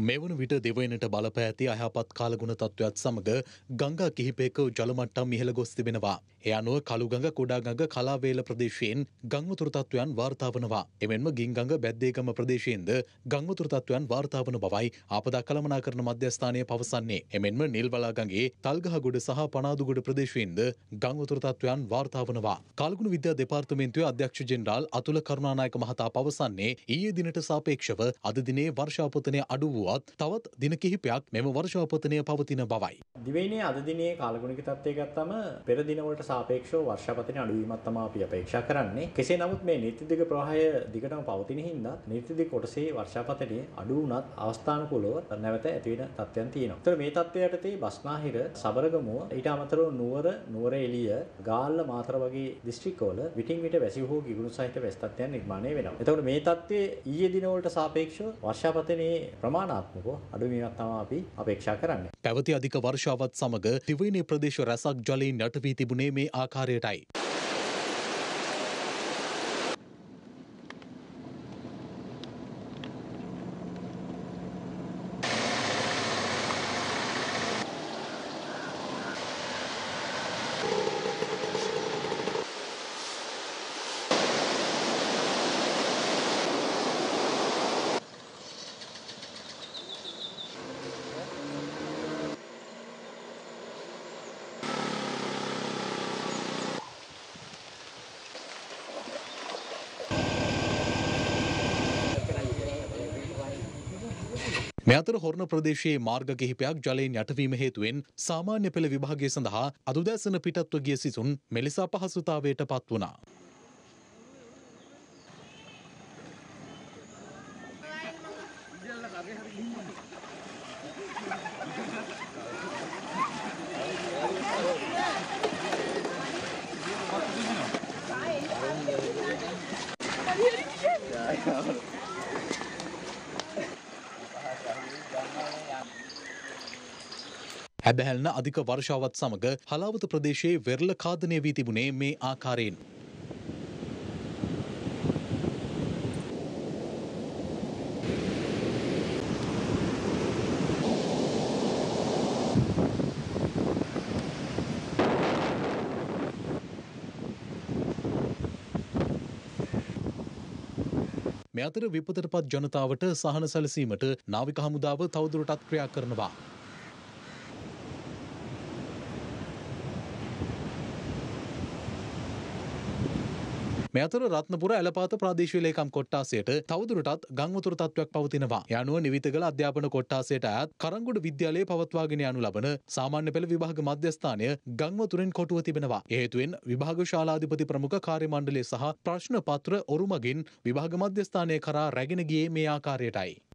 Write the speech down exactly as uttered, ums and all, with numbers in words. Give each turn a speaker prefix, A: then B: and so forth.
A: මෙවන විට දෙවයිනට බලපෑ ඇති අයහපත් කාලගුණ තත්ත්වයක් සමග ගංගා කිහිපයක ජල මට්ටම් ඉහළ ගොස් තිබෙනවා. ඒ අනුව කළුගඟ කුඩාගඟ කලාවේල ප්‍රදේශයෙන් ගංවතුරු තත්ත්වයන් වාර්තා වනවා. එමෙන්ම ගින්ගඟ බැද්දේගම ප්‍රදේශයෙන්ද ගංවතුරු තත්ත්වයන් වාර්තා වන බවයි ආපදා කළමනාකරණ මධ්‍යස්ථානය පවසන්නේ. එමෙන්ම නිල්වලා ගඟේ තල්ගහගොඩ සහ පනාදුගොඩ ප්‍රදේශයෙන්ද ගංවතුරු තත්ත්වයන් වාර්තා වනවා. කාලගුණ විද්‍යා දෙපාර්තමේන්තුවේ අධ්‍යක්ෂ ජෙනරාල් අතුල කරුණානායක මහතා පවසන්නේ ඊයේ දිනට සාපේක්ෂව අද දිනේ වර්ෂාපතනය අඩු වුවත් තවත් දින කිහිපයක් මෙම වර්ෂාපතනය පවතින බවයි.
B: දිවයිනේ අද දිනේ කාලගුණික තත්ත්වය ගත්තම පෙර දිනවලට සාපේක්ෂව වර්ෂාපතනය අඩුවීමක් තමයි අපි අපේක්ෂා කරන්නේ. කෙසේ නමුත් මේ නීතිදිග ප්‍රවාහය දිගටම පවතින හින්දා නීතිදිග කොටසේ වර්ෂාපතනය අඩු වුණත් අවස්ථානුකූලව නැවත ඇති වෙන තත්ත්වයන් තියෙනවා. ඒතර මේ තත්ත්වය යටතේ බස්නාහිර, සබරගමුව, ඊට අමතරව නුවර, නුවර එළිය, ගාල්ල, මාතර වගේ දිස්ත්‍රික්කවල විටින් විට වැසි හෝ ගිගුරු සහිත වැසි තත්ත්වයන් නිර්මාණය වෙනවා. එතකොට මේ තත්ත්වයේ ඊයේ දිනවලට සාපේක්ෂව වර්ෂාපතනයේ ප්‍රමාණාත්මකව අඩුවීමක් තමයි අපි අපේක්ෂා කරන්නේ.
A: පැවති අධික වර්ෂාවත් සමග දිවයිනේ ප්‍රදේශ රැසක් ජලයෙන් යට වී තිබුණේ මේ ආකාරයටයි. මේ අතර හොරණ ප්‍රදේශයේ මාර්ග කිහිපයක් ජලයෙන් යටවීම හේතුවෙන් සාමාන්‍ය පෙළ විභාගය සඳහා අදුදැසන පිටත්ව ගිය සිසුන් මෙලෙස අපහසුතාවයට පත් වුණා. හැබැහැල්න අධික වර්ෂාවත් සමග හලාවත ප්‍රදේශයේ වෙරළ ඛාදනය වී තිබුණේ මේ ආකාරයෙන්. මේ අතර විපතටපත් ජනතාවට සහන සැලසීමට නාවික හමුදාව තවදුරටත් ක්‍රියා කරනවා. මේ අතර රත්නපුර ඇලපාත ප්‍රාදේශීය ලේකම් කොට්ටාසයට තවදුරටත් ගංවතුරු තත්ත්වයක් පවතිනවා. ඒ අනුව නිවිතගල අධ්‍යාපන කොට්ටාසයට අයත් කරංගොඩ විද්‍යාලයේ පවත්වාගෙන යනු ලබන සාමාන්‍ය පෙළ විභාග මධ්‍යස්ථානය ගංවතුරෙන් කොටුව තිබෙනවා. ඒ හේතුවෙන් විභාග ශාලාධිපති ප්‍රමුඛ කාර්ය මණ්ඩලය සහ ප්‍රශ්න පත්‍ර ඔරුමගින් විභාග මධ්‍යස්ථානය කරා රැගෙන ගියේ මේ ආකාරයටයි.